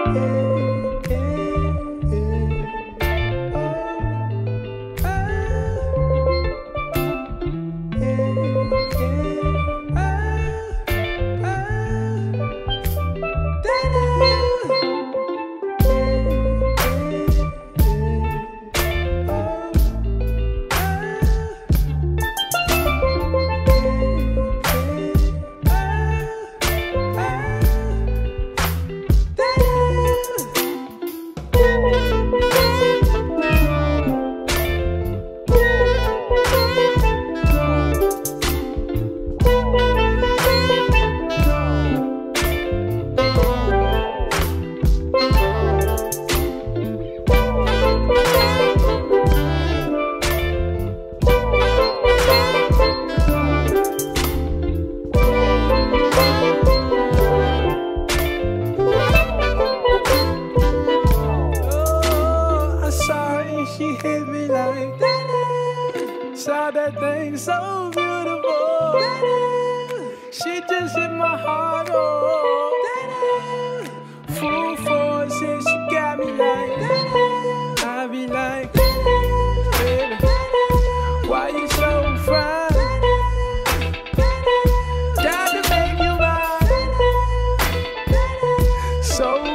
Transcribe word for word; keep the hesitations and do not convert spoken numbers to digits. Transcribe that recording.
Saw that thing so beautiful. She just hit my heart, oh. Full force, and she got me like, I be like, baby, why you so fine? Got to make you mine. So